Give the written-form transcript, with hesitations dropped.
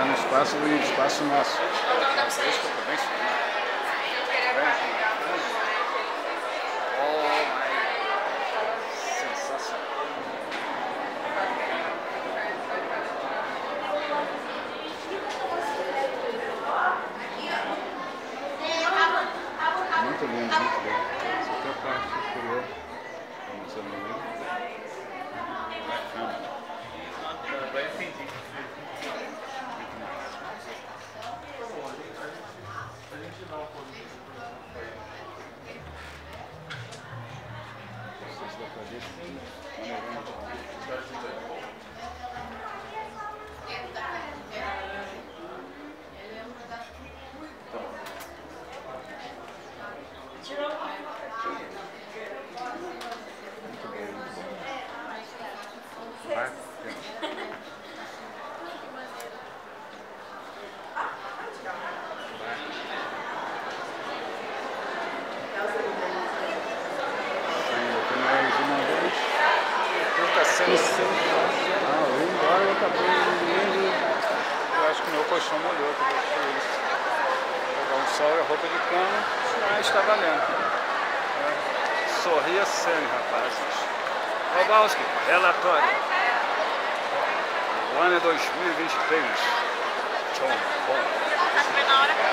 Tá no espaço do espaço nosso. Bem suave. Sensacional. Muito lindo, muito lindo. Essa aqui é a parte superior. Vamos ver no meio. Bacana. Agora entendi. Sensacional. Eu ia embora e acabei indo. Eu acho que meu colchão molhou, que eu deixei isso. Vou pegar um sol e a roupa de cama, mas está valendo. Sorria sempre, rapazes. Robalski, relatório. O ano é 2023. Tchau. Bom.